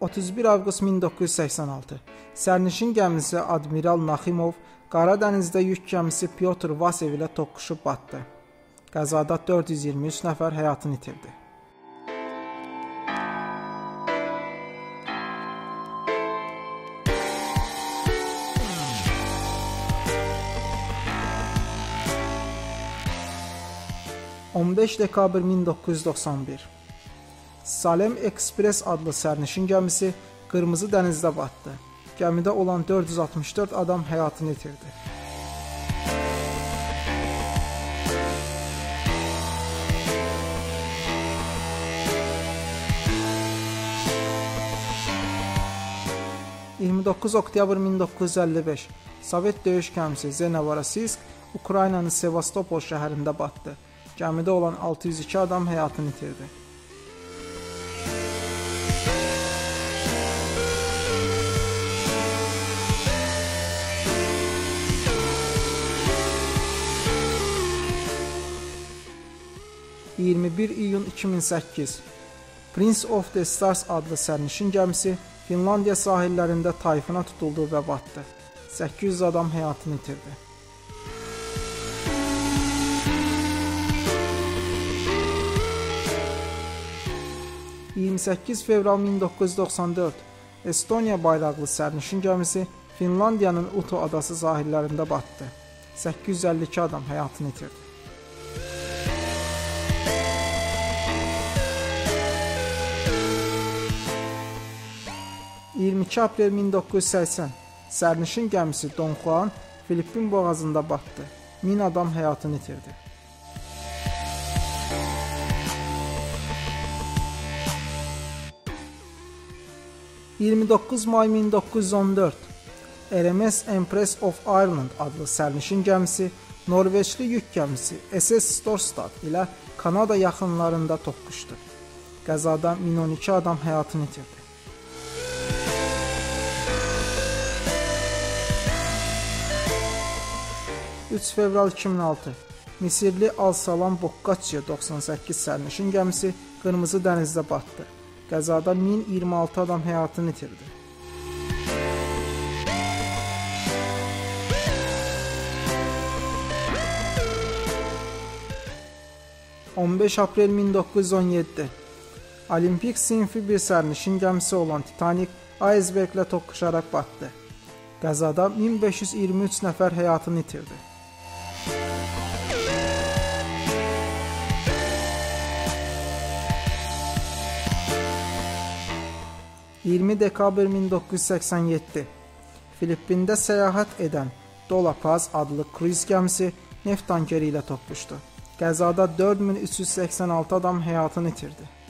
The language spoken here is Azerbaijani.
31 avqust 1986 sərnişin gəmisi Admiral Naximov Qaradənizdə yük gəmisi Pyotr Vasev ilə toqquşub batdı. Qəzada 423 nəfər həyatını itirdi. dekabr 1991 Salem Express adlı sərnişin gəmisi Qırmızı dənizdə batdı. Gəmidə olan 464 adam həyatını itirdi. oktyabr 1955 Sovet döyüş gəmisi Zenevarasisk Ukraynanın Sevastopol şəhərində batdı. Gəmidə olan 602 adam həyatını itirdi. iyun 2008 Prince of the Stars adlı sərnişin gəmisi Finlandiya sahillərində tayfuna tutuldu və batdı. 800 adam həyatını itirdi. Fevral 1994 Estoniya bayraqlı sərnişin gəmisi Finlandiyanın Uto adası sahillərində batdı. 852 adam həyatını itirdi. 22 aprel 1980 sərnişin gəmisi Don Juan Filippin boğazında batdı. 1000 adam həyatını itirdi. May 1914 RMS Empress of Ireland adlı sərnişin gəmisi Norveçli yük gəmisi SS Storstad ilə Kanada yaxınlarında toqquşdu. Qəzada 1012 adam həyatını itirdi. 3 fevral 2006 Misirli Al-Salam Boccaccio 98 sərnişin gəmisi Qırmızı dənizdə batdı. Qəzada 1026 adam həyatını itirdi. Aprel 1917 Olimpik sinfi bir sərnişin gəmisi olan Titanic iceberglə toqquşaraq batdı. Qəzada 1523 nəfər həyatını itirdi. 20 dekabr 1987 Filippində səyahət edən Dola Paz adlı kruiz gəmisi neft tankeri ilə toqquşdu. Qəzada 4386 adam həyatını itirdi.